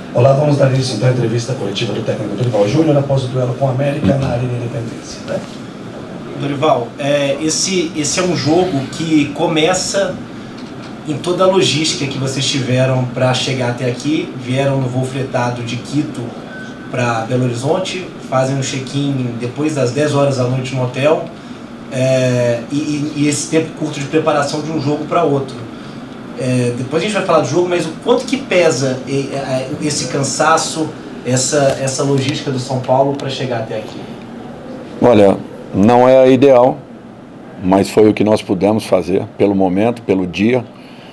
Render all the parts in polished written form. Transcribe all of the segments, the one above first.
Olá, vamos dar início então à entrevista coletiva do técnico Dorival Júnior após o duelo com a América na Arena Independência. Né? Dorival, esse é um jogo que começa em toda a logística que vocês tiveram para chegar até aqui. Vieram no voo fretado de Quito para Belo Horizonte, fazem um check-in depois das 10 horas da noite no hotel, e esse tempo curto de preparação de um jogo para outro. Depois a gente vai falar do jogo, mas o quanto que pesa esse cansaço, essa logística do São Paulo para chegar até aqui? Olha, não é a ideal, mas foi o que nós pudemos fazer pelo momento, pelo dia,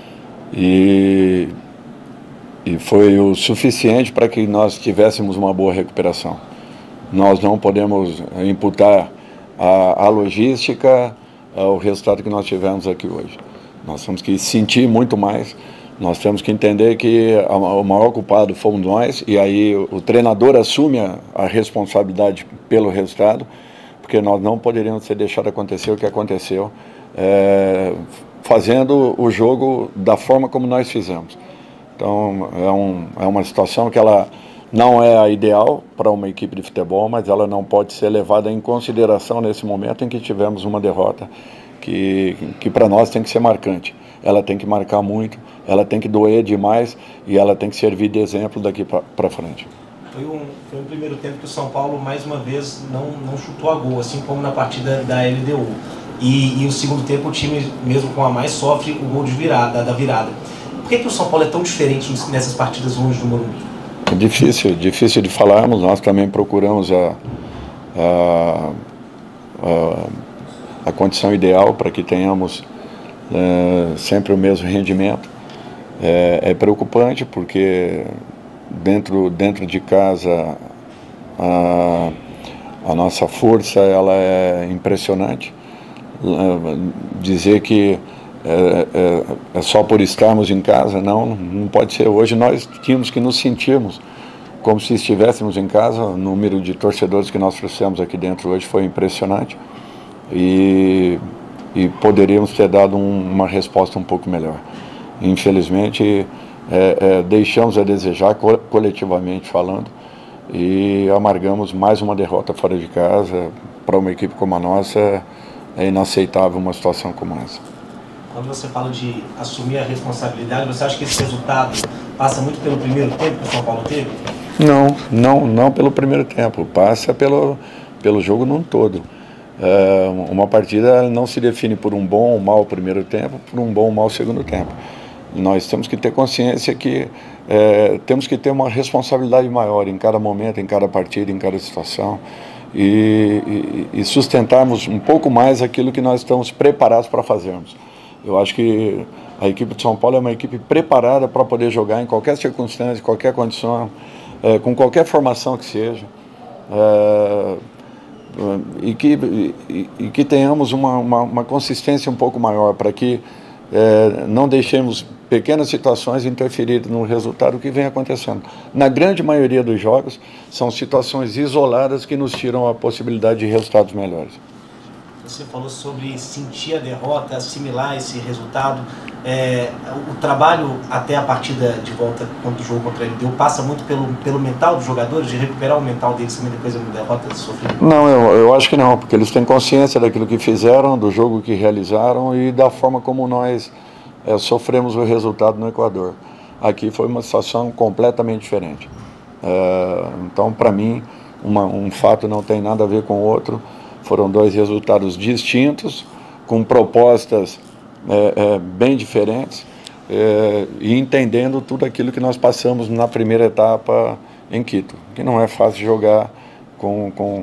e foi o suficiente para que nós tivéssemos uma boa recuperação. Nós não podemos imputar a logística ao resultado que nós tivemos aqui hoje. Nós temos que sentir muito mais, nós temos que entender que o maior culpado fomos nós, e aí o treinador assume a responsabilidade pelo resultado, porque nós não poderíamos ter deixado acontecer o que aconteceu, fazendo o jogo da forma como nós fizemos. Então é uma situação que ela não é a ideal para uma equipe de futebol, mas ela não pode ser levada em consideração nesse momento em que tivemos uma derrota que para nós tem que ser marcante. Ela tem que marcar muito, ela tem que doer demais e ela tem que servir de exemplo daqui para frente. Foi um primeiro tempo que o São Paulo, mais uma vez, não chutou a gol, assim como na partida da LDU. E o segundo tempo, o time, mesmo com a mais, sofre o gol de virada, da virada. Por que o São Paulo é tão diferente nessas partidas longe do Morumbi? É difícil de falarmos. Nós também procuramos a condição ideal para que tenhamos sempre o mesmo rendimento. É preocupante porque dentro de casa a nossa força ela é impressionante. Dizer que é só por estarmos em casa, não pode ser. Hoje nós tínhamos que nos sentirmos como se estivéssemos em casa. O número de torcedores que nós trouxemos aqui dentro hoje foi impressionante e poderíamos ter dado uma resposta um pouco melhor. Infelizmente, deixamos a desejar, coletivamente falando, e amargamos mais uma derrota fora de casa. Para uma equipe como a nossa, é inaceitável uma situação como essa. Quando você fala de assumir a responsabilidade, você acha que esse resultado passa muito pelo primeiro tempo que o São Paulo teve? Não pelo primeiro tempo, passa pelo jogo num todo. Uma partida não se define por um bom ou mau primeiro tempo, por um bom ou mau segundo tempo. Nós temos que ter consciência que temos que ter uma responsabilidade maior em cada momento, em cada partida, em cada situação, e sustentarmos um pouco mais aquilo que nós estamos preparados para fazermos. Eu acho que a equipe de São Paulo é uma equipe preparada para poder jogar em qualquer circunstância, qualquer condição, com qualquer formação que seja, e que tenhamos uma consistência um pouco maior para que não deixemos pequenas situações interferir no resultado que vem acontecendo. Na grande maioria dos jogos, são situações isoladas que nos tiram a possibilidade de resultados melhores. Você falou sobre sentir a derrota, assimilar esse resultado. O trabalho até a partida de volta contra o jogo contra a LDU passa muito pelo mental dos jogadores, de recuperar o mental deles também depois da derrota sofrida? Não, eu acho que não, porque eles têm consciência daquilo que fizeram, do jogo que realizaram e da forma como nós sofremos o resultado no Equador. Aqui foi uma situação completamente diferente. Então, para mim, um fato não tem nada a ver com o outro. Foram dois resultados distintos, com propostas bem diferentes, e entendendo tudo aquilo que nós passamos na primeira etapa em Quito, que não é fácil jogar com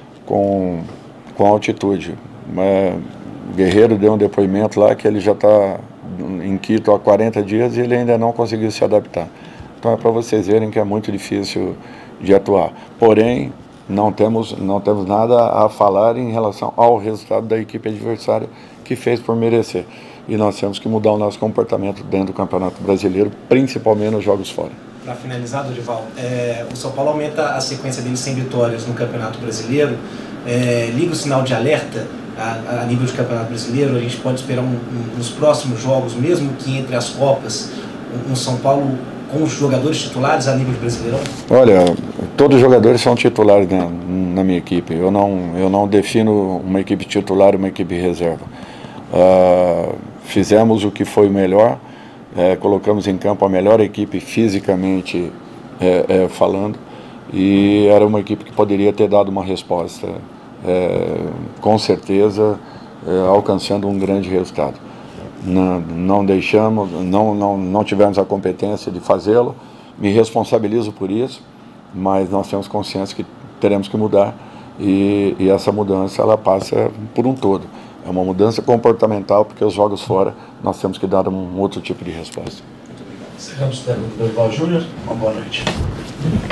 altitude. O Guerreiro deu um depoimento lá que ele já está em Quito há 40 dias e ele ainda não conseguiu se adaptar. Então é para vocês verem que é muito difícil de atuar. Porém, não temos nada a falar em relação ao resultado da equipe adversária que fez por merecer. E nós temos que mudar o nosso comportamento dentro do Campeonato Brasileiro, principalmente nos jogos fora. Para finalizar, Dorival, o São Paulo aumenta a sequência dele sem vitórias no Campeonato Brasileiro. Liga o sinal de alerta a nível de Campeonato Brasileiro. A gente pode esperar nos próximos jogos, mesmo que entre as Copas, um São Paulo com os jogadores titulares a nível de Brasileirão? Olha, todos os jogadores são titulares na minha equipe. Eu não defino uma equipe titular e uma equipe reserva. Fizemos o que foi melhor, colocamos em campo a melhor equipe fisicamente falando, e era uma equipe que poderia ter dado uma resposta, com certeza, alcançando um grande resultado. Não deixamos, não tivemos a competência de fazê-lo, me responsabilizo por isso, mas nós temos consciência que teremos que mudar, e essa mudança ela passa por um todo. É uma mudança comportamental, porque os jogos fora nós temos que dar um outro tipo de resposta. Encerramos o técnico Dorival Júnior. Uma boa noite.